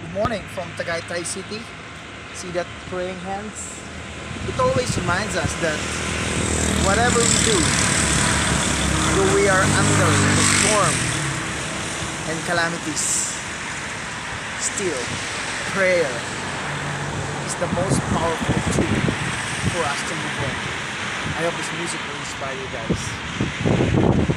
Good morning from Tagaytay City. See that praying hands? It always reminds us that whatever we do, though we are under the storm and calamities, still prayer is the most powerful tool for us to move on. I hope this music will inspire you guys.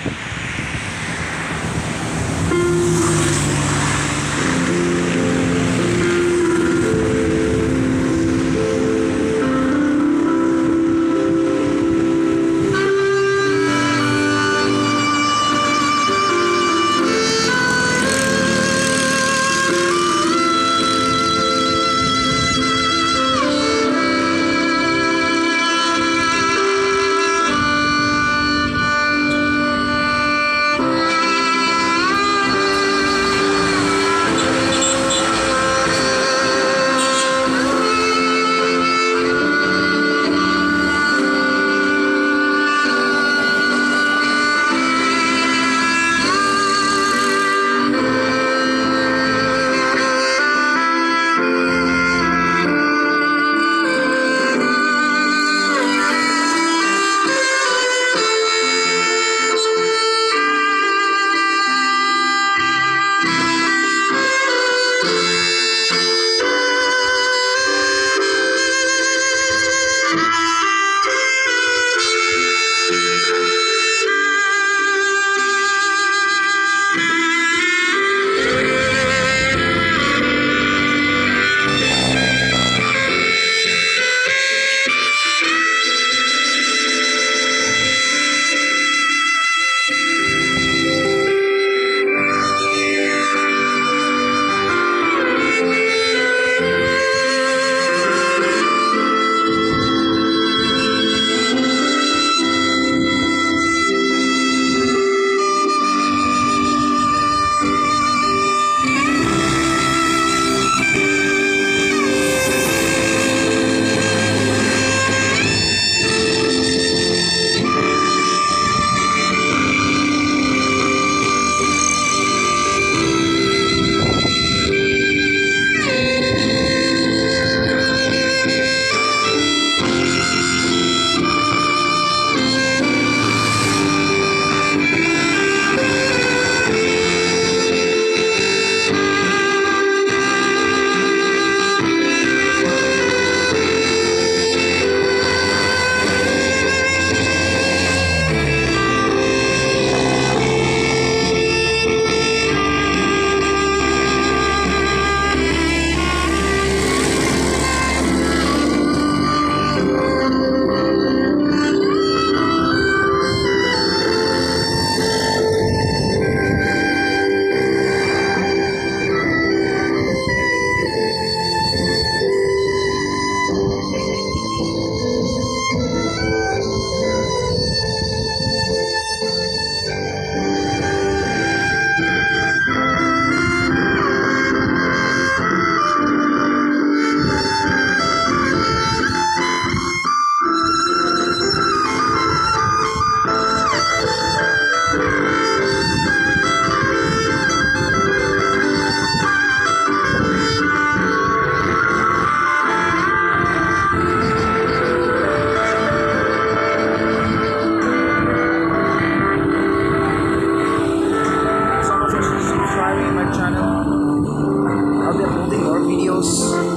I'll be uploading more videos,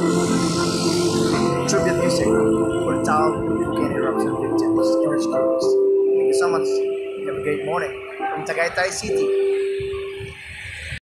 tribute music for town volcano eruption victims and rescuers. Thank you so much. Have a great morning from Tagaytay City.